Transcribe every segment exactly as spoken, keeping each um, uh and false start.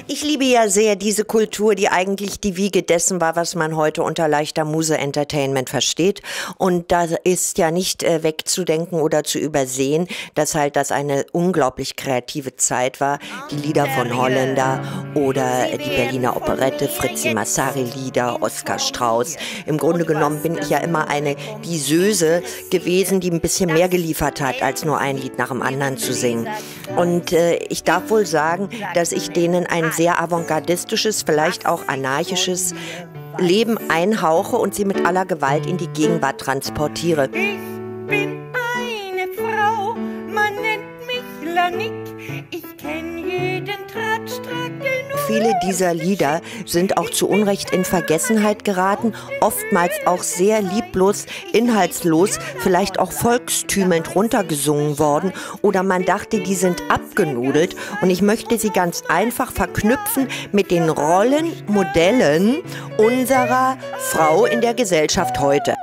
Ich liebe ja sehr diese Kultur, die eigentlich die Wiege dessen war, was man heute unter leichter Muse Entertainment versteht. Und da ist ja nicht äh, wegzudenken oder zu übersehen, dass halt das eine unglaublich kreative Zeit war. Die Lieder von Holländer oder die Berliner Operette, Fritzi Massary Lieder, Oskar Strauß. Im Grunde genommen bin ich ja immer eine Visöse gewesen, die ein bisschen mehr geliefert hat, als nur ein Lied nach dem anderen zu singen. Und äh, ich darf wohl sagen, dass ich denen ein sehr avantgardistisches, vielleicht auch anarchisches Leben einhauche und sie mit aller Gewalt in die Gegenwart transportiere. Ich bin eine Frau, man nennt mich Lanik. Ich kenn jeden Tratschtrackel nur. Viele dieser Lieder sind auch zu Unrecht in Vergessenheit geraten, oftmals auch sehr lieblos, inhaltslos, vielleicht auch volkstümelnd runtergesungen worden oder man dachte, die sind abgenudelt und ich möchte sie ganz einfach verknüpfen mit den Rollenmodellen unserer Frau in der Gesellschaft heute.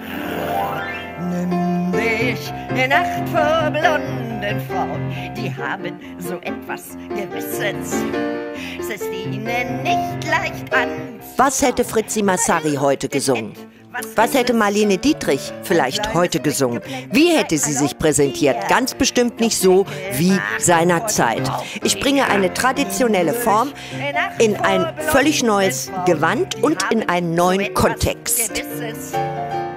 Nimm dich in Acht vor blonden Frauen, die haben so etwas Gewisses. Es ist ihnen nicht leicht an. Was hätte Fritzi Massary heute gesungen? Was hätte Marlene Dietrich vielleicht heute gesungen? Wie hätte sie sich präsentiert? Ganz bestimmt nicht so wie seinerzeit. Ich bringe eine traditionelle Form in ein völlig neues Gewand und in einen neuen Kontext.